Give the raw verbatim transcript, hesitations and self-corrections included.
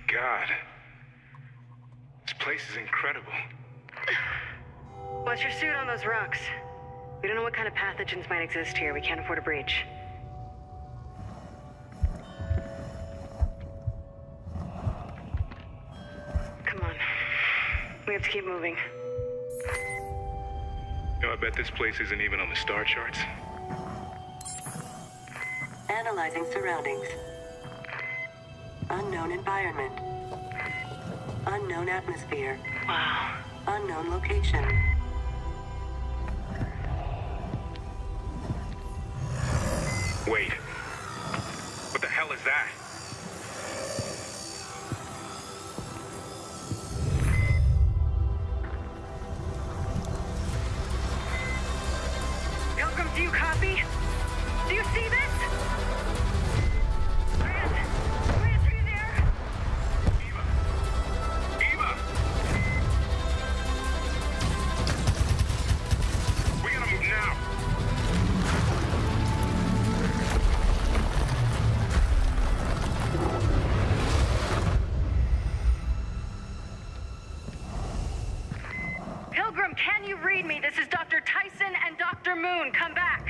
God. This place is incredible. Watch your suit on those rocks. We don't know what kind of pathogens might exist here. We can't afford a breach. Come on. We have to keep moving. You know, I bet this place isn't even on the star charts. Analyzing surroundings. Unknown environment. Unknown atmosphere. Wow. Unknown location. Wait. What the hell is that? Pilgrim, do you copy? Do you see this? Grant! Grant, are you there? Eva! Eva! We gotta move now! Pilgrim, can you read me? This is Doctor Tyson and Doctor Moon. Come back.